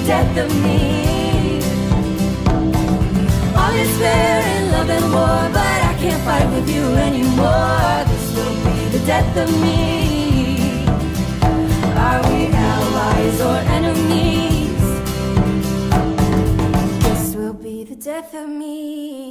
death of me. All is fair in love and war, but I can't fight with you anymore. This will be the death of me. Are we allies or enemies? This will be the death of me.